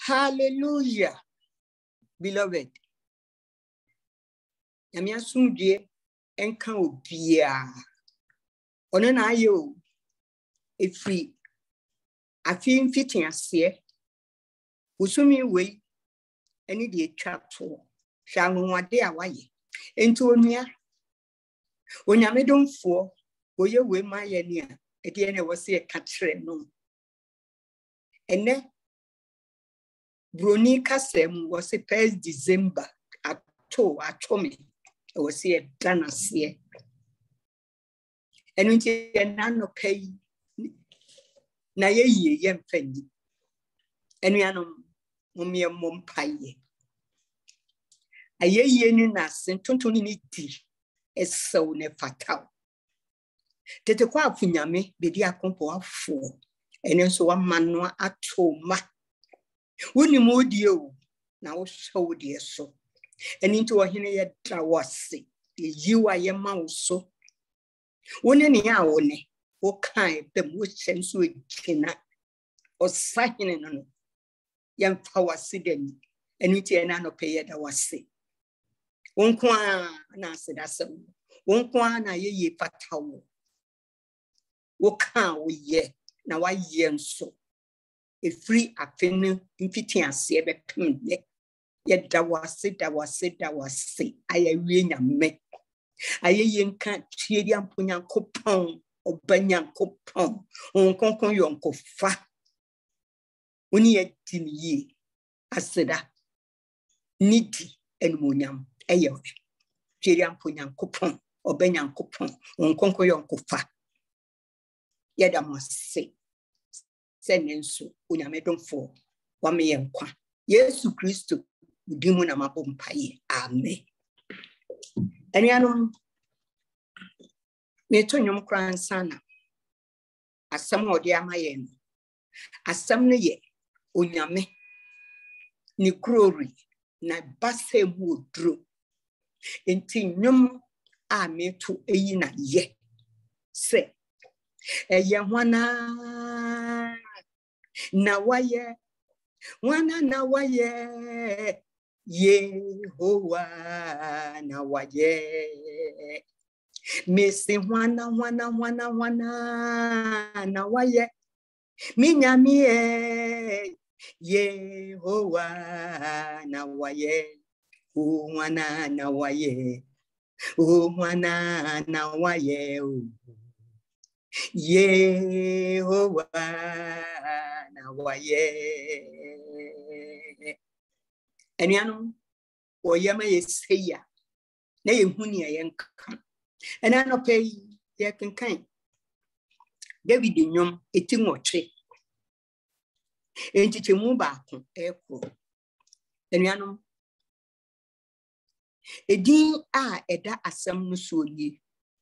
Hallelujah. Beloved. Yamia sumdie enka obia. Ono na ayo efri afim fitin ase. Usumi we eni de atwa to. Hwa nwade a waye. Enti onua onyame domfo oye we maye ni a ede na wo se ka kire no. Ene Broni kasem was 1st December atomi was here done as here. And when nano pay na ye yem fendi. And we are no mummy mum pie. A ye nas and tontoni tea is so ne fatal. Tete kwa funyame be dia compo 4 and then so one man no atoma. Wuni modio na wo show de so eni nti wo hene ye drawase you are your mouse so woni ne ya wo ne wo kan be mo senso egina o sahene no yam fawase dem eni nti na no peye da wase wonko na asedasem wonko na ye fatawo wo kan wo ye na wa ye nso a free afternoon impitin ase be pemne ye da wase aye wie nyame aye yenka tiedi amponya kopon obanya kopon onkonkon yonkofa oni ye timiye aseda nidi enumunyam aye tiedi amponya kopon obanya kopon onkonkon yonkofa ye da mose senenso unyame domfo wame yenkwa Yesu Kristo udimu na mabompaye amen. Eniano meto nyom kran sana asam odi amaye no asam ne ye unyame ni krori na base mu odro enti nyom a meto eyi na ye se eye hwana na waye wana na waye Yehowa na waye mesi wana na waye minyamie Yehowa na waye wana na waye wana na waye Yehowa na waye eniano oyama yeseya na yehuni yenka enano pay ye kenkan David nyom etinwotwe entichemu baako eko eniano edin a eda asem no so yi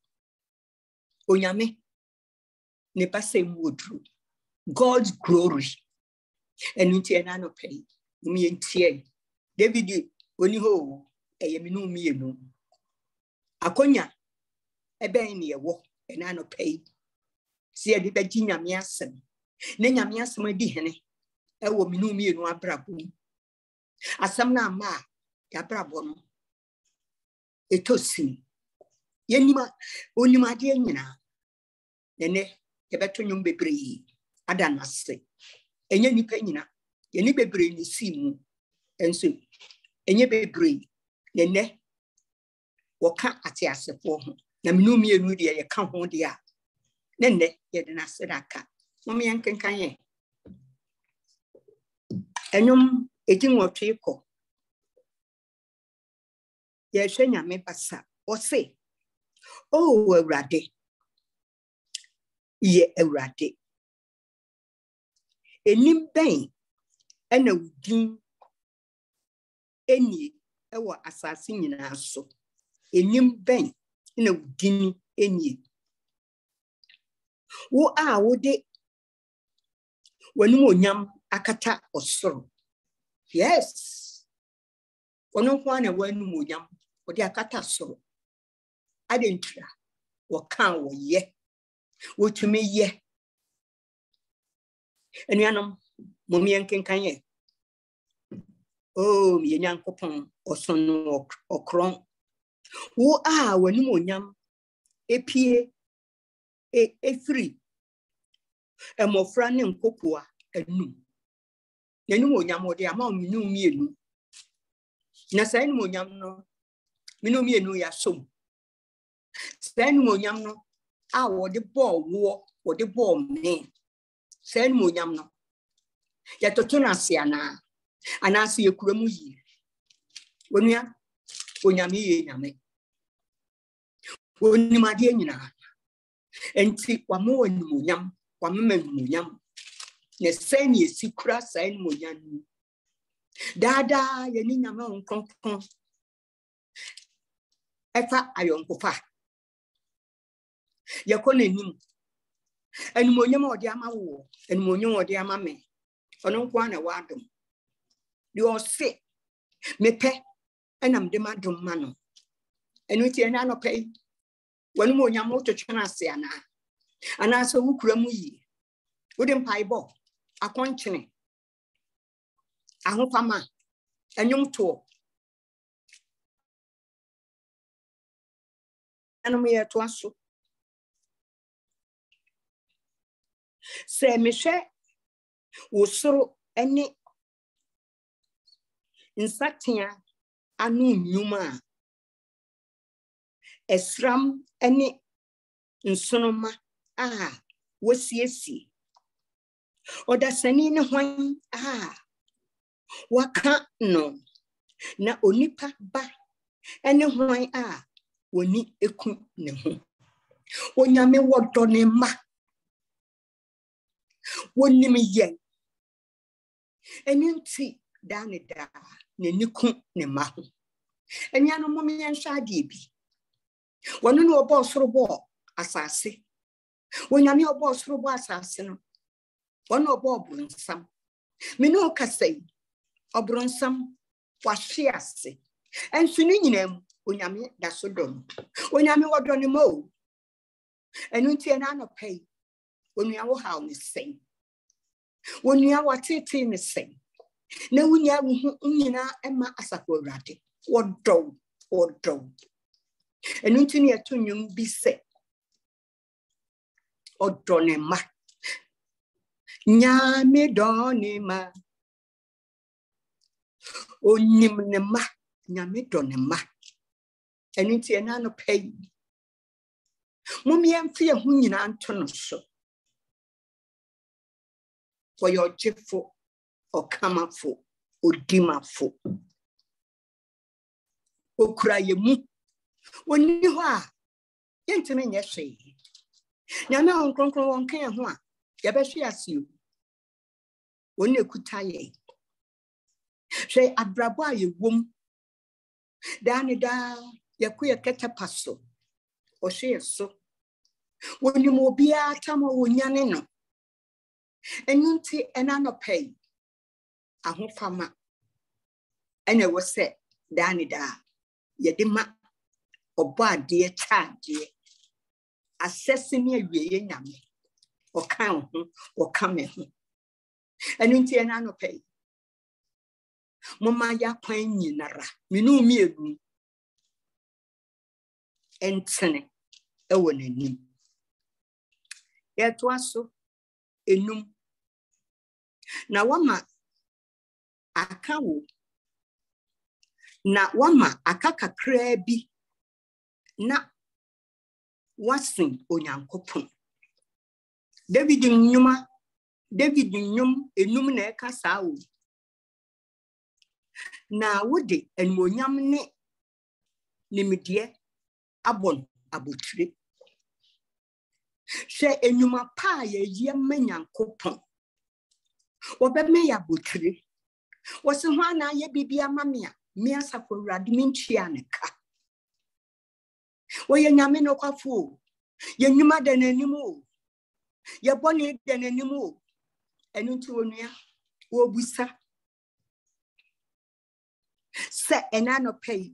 onyame ne pase modru God's glory enti enano pay mi entie David oni ho eyeminu mienu akonya ebe ne yewo enano pay si edi beji nyame asem ne nyame asem adi hene ewo minu mienu abrabo asem na ma ya brabo no etosi yenima onima de nyina nene yebeto nyum bebre adanase enye nipa nyina yeni bebre ni simu enso enye bebre nene woka ate asefo ho na minu mienu de ye ka ho de a nene ye de na sedaka mom yankenkan ye enyum etinwotwe ko ye hwe nyame basa o se o awurade ye awurade enim ben ena udin eni ewo asase nyina so enim ben ena udin eni wo a wo de wanu onyam akata osoro yes wono kwa na wanu onyam wo de akata soro adentra wo kan wo ye wo tumi ye enuanom momi yankenkan ye Oh, ye Nyankopon osono okron. Wo wani monyam epie efri emofra ne nkokoa anum. Nani monyam ode ama minu mienu. Na sai ni monyam no minu mienu ya som. Sai ni monyam no wode ball wo wode ball me. Sai ni monyam no ya totona asiana anasi yekuramu yi. Wonua onyame ye nyame. Woni made nyina. Enti wamo wani monyam, wamema monyam. Ne sai ni esikura sai ni monyam. Dada yeni nyame onkonkon. Efa ayonkofa. Yakone nim. Eni monyam odi ama wo, eni monyam odi ama me. Ono nkwa na wadom. Di o se mepe enam de madom ma no. Enu ti ena no pe. Wani monyam o twetwena ase ana. Ana so wukura mu yi. Wode mpaibo akonchene. Ahofama enyum to. Anu me to aso. Se mehwe wosoro ene insatia anu nyuma esram ene nsonoma wosiesi odasani ne hwan waka no na onipa ba ene hwan woni eku ne ho onyame wodo ne ma woni me yen enunti dane da ne niku ne ma ho enya no mo me nsha de bi wono no obo soro bo asase wonyame obo soro bo asase no wono obo obronsam me no kasai obronsam wahwe ase enso ni nyinam onyame da so dom onyame wodo ne mo enunti na no pay onua wo haw ne sei onua watete ne sei na wunya hu nyina ema asako awrade wodo enunti ne atonyum bi se odo ne ma nyame do ne ma onim ne ma nyame do ne ma enunti na no pay mumia mfie hu nyina anto no so for your jefo okamafo odimafo okura yemu woni ho yentime nye hwe nyame onkronkron wonkan ho ye be hwe asio woni ekuta ye hwe abrabo ayewom dane da yakuye ketepaso o hwe so woni mo bia tamo wonyane no enunti enano pay ahofama ene wo se dane da yedima obo ade chaade assessing awie nyame okan ho okame ho enunti enano pay mama ya kwan nyinara minu miegu entene ewo nanim yeto aso enum na wama akawo na wama akakakra bi na wasin onyankopon David nyum enum na ekasa wo na wode enmonyam ne nimdie abon abotire she enuma pa ye manyankopon obeme ya botire wose ho na ye bibia mamia me asafo awrade mentwia ne ka wo ye nyame no kwafo ye nyuma da nanim o ye bone da nanim o enunti wonua wo busa se enano pay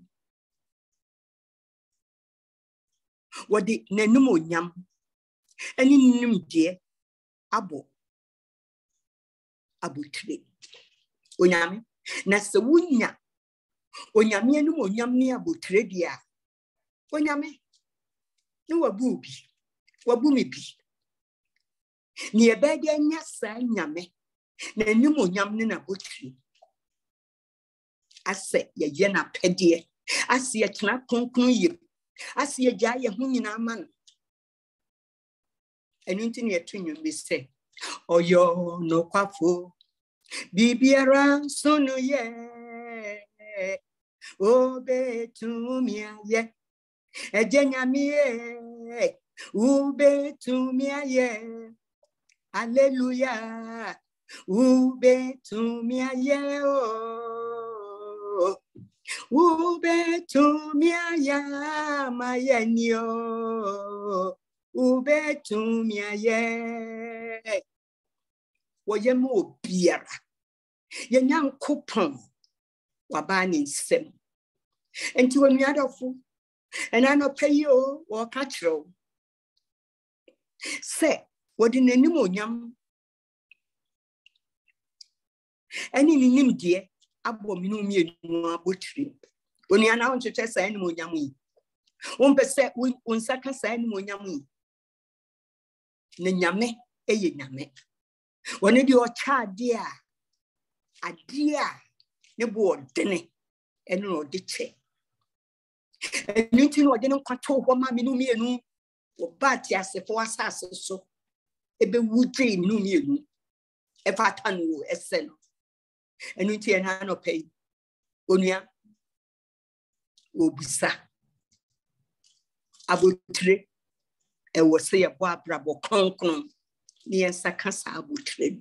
wodi nanim onyam eni nimdie abo abotire onyame Na se wunya onyame no onyam ne abotre dia onyame no wabu me bi ni ebede anya sa nyame na nim onyam ne na botre ase ye na pede ase ye tena konkon ye ase ye gya ye ho nyina man enu nti ne etunyu bi se oyo no kwafo bibiara sunu ye obetumia ye ejenyamie ubetumia ye hallelujah ubetumia ye ubetumia ya mayenio ubetumia ye woyemu obiara yenyankopon wabani nsem enti wonu adofo ena no payo wo ka kiro se wodi nanim onyam eni nim die abo minu mienu abotri wonu ana won twetwe sa eni onyam yi won pese won saka sa eni onyam yi na nyame eye nyame wonu di o cha de a ade a ne bo dene eni no de che eni tin o de no kwato ho ma minu mienu wo bati asefo asase so ebe wudwe minu mienu e fata no esen eni tin na no pay onua obisa abotre e wo se ye bo abrabo konkon ni ensa kasa abotre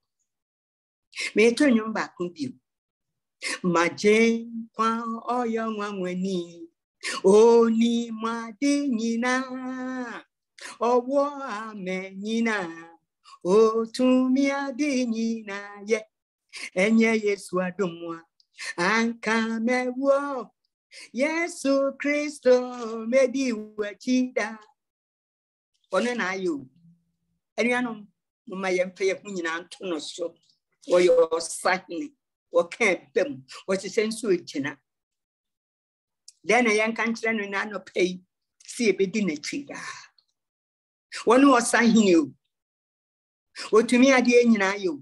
me to nyum ba kun bi maje kwa oyo nwanwani oni made nyina owo ame nyina otumi ade nyina ye enye Yesu adomwa anka mewo Yesu Kristo medi wachida ono na ayo enuanom mama yemfe ye kunyina nto no so oyo sahini wokan bem wotisensu ejina dena yanka nkyere no na no pay si ebedi na twida wonu osahini o otumi ade nyina ayo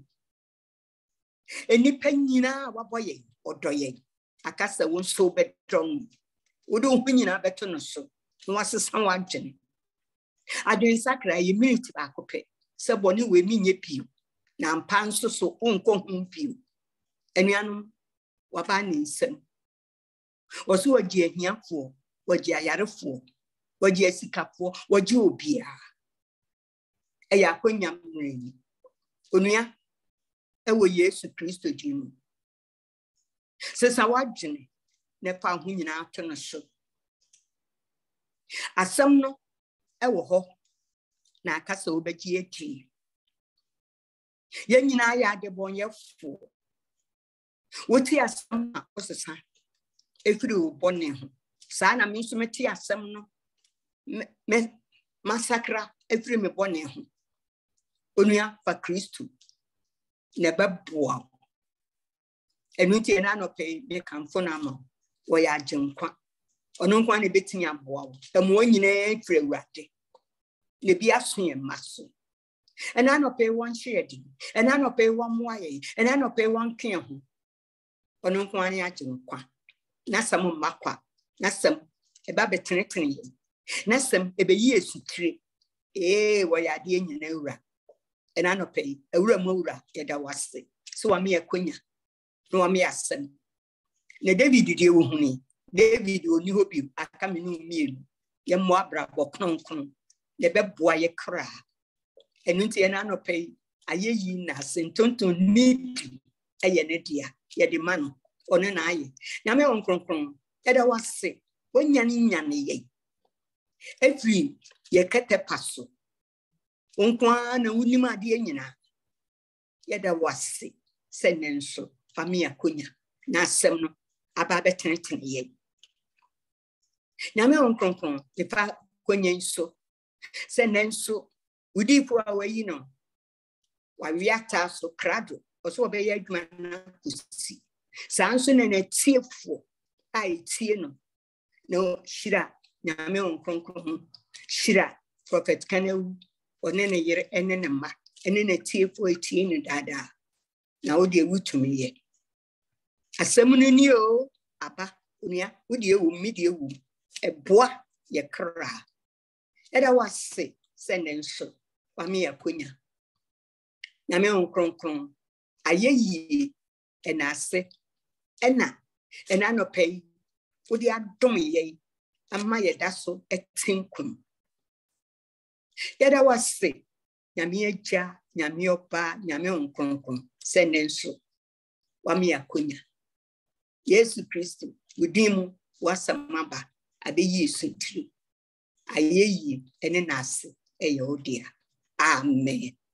enipa nyina waboye odoye akasa won so betron wodo hu nyina beto no so no wasesa wadwene adwen sakra ye minute ba kope se boni we minye pio na mpa nso so onko hu pio enuanom waba ni nsem woso wagi ahiafo wagi ayarefo wagi asikafo wagi obia eya kwanyam nri onua ewo Yesu Kristo jimu sesa wadwene ne pa hu nyina ato no so asem no ewo ho na akasa obagi ati ye nyina ya adebonyefo woti asem na osesa efiri obone ho saa na me nso meti asem no me masakra efiri me bone ho onua fa Kristo ne beboa enuti na no pay me kamfo na ma wo ya agenkwa ono nkwa ne betinya boa wo emo nyina efiri awurade ne bi aso ye maso ena no pay won shedi ena no pay won moaye ena no pay won twe ho ono nkwa ne agenkwa na sam makwa na sam eba betenetene ye na sam ebeyi esutire wo ya de nyina awura ena no pay awura mu awura ye da wase so wa me yakonya no wa me asem na David die wo huni David oni hobi aka me no mielu ye mo abrabo kronkron ye beboa ye kra enunti ena no pay ayeyi na sentonton nidi eye ne dia ye de man ono na aye na me won kronkron ye da wase wonyane ye every ye kete paso onkwa na unima de nyina ye da wase senenso famia konya na asem no aba betenetene ye na me won kronkron ye fa konya nso senenso udifo awayi no wa wiata so krado oso obeye adwuma na kusi Sanso na tiefo ai tie no no shira nyame onkronkron shira prophet Kanewu one ne yere ene ne ma ene ne tiefo etie no dada na wo de wutumi ye asem no ni o aba onia wo de ewu mi de ewu eboa ye kra eda wase senenso wa me akonya nyame onkronkron ayeyi enase ena no pay wo de adom ye amma ye daso etinkum yeda wase nyame agya nyame oba nyame onkronkron senenso wa me akonya Yesu Kristo udimu wasamaba abeyi sutri ayeyi ene nase eyodia amen